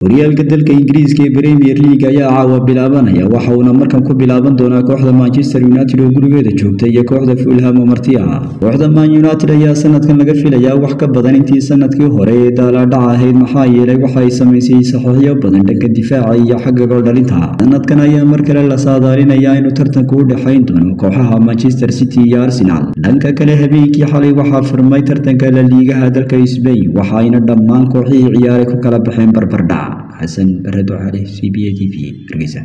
horyaalka dalka Ingiriiska ee Premier League ayaa caawa bilaabanaya waxa uu markan ku bilaaban doonaa kooxda Manchester United oo gurigeeda joogta iyo kooxda Fulham oo marti ah. Kooxda Man United ayaa sanadkan laga filayaa wax ka badan intii sanadkii hore ee daaladhac ahayd maxaa yeelay waxa ay sameysay saxiixyo badan dhanka difaaca iyo xagga gool dhalinta. Sanadkan ayaa mar kale la saadaalinayaa inuu tartanku u dhaxayn doono kooxaha Manchester City iyo Arsenal. Dhanka kale habeenkii xalay waxaa furmay tartanka La Liga dalka Spain waxaana dhammaan kooxihii ciyaaray ku kala baxeen barbardhac. حسن بردو عليه CBA TV.